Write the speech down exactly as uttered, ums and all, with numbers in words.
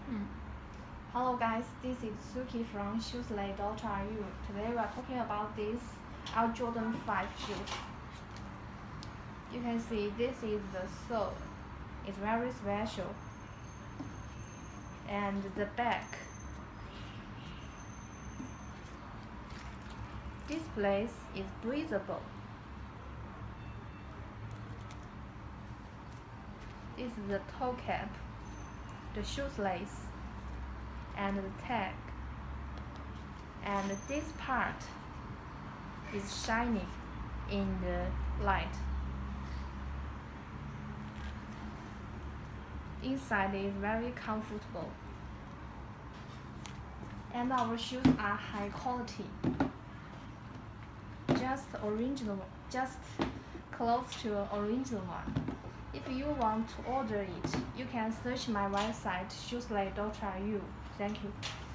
Hmm. Hello guys, this is Suki from shoeslay dot R U. Today we are talking about this Air Jordan five shoes. You can see this is the sole. It's very special. And the back. This place is breathable. This is the toe cap, the shoelace, and the tag. And this part is shiny in the light. Inside is very comfortable. And our shoes are high quality. Just original, just close to original one. If you want to order it, you can search my website shoeslay dot R U. Thank you.